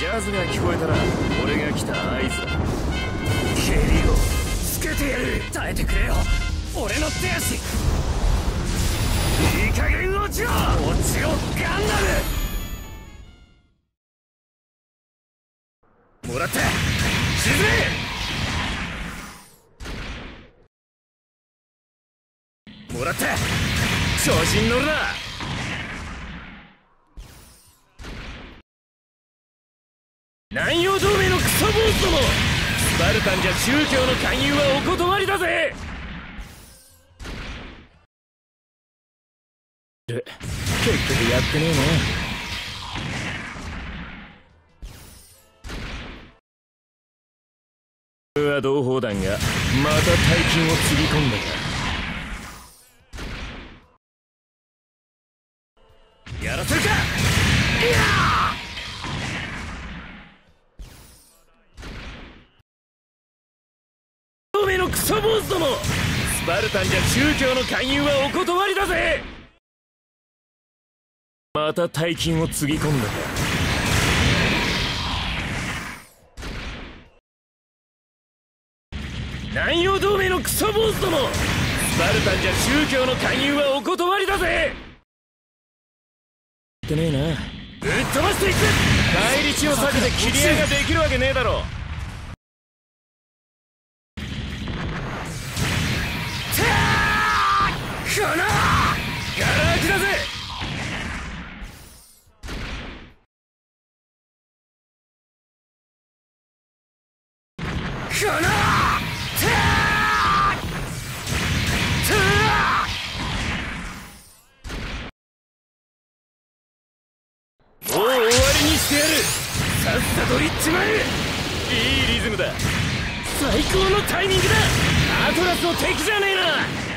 ジャズが聞こえたら俺が来た合図だ。蹴りをつけてやる。耐えてくれよ俺の手足。いい加減落ちろ。落ちろガンダム。もらった沈め。もらった調子に乗るな。南洋同盟のクソ坊主ども、スパルタンじゃ宗教の勧誘はお断りだぜ。結局やってねえな。俺は同胞団がまた大金をつぎ込んだか。やらせるか。いや同盟のクソ坊主ども、スパルタンじゃ宗教の勧誘はお断りだぜ。また大金をつぎ込んだか。南洋同盟のクソ坊主ども、スパルタンじゃ宗教の勧誘はお断りだぜ。ってねえな。ぶっ飛ばしていく。返り血を避けて切り合いができるわけねえだろ。このガラ空きだぜ。このもう終わりにしてやる。さっさと行っちまえ。いいリズムだ。最高のタイミングだ。アトラスの敵じゃねえな。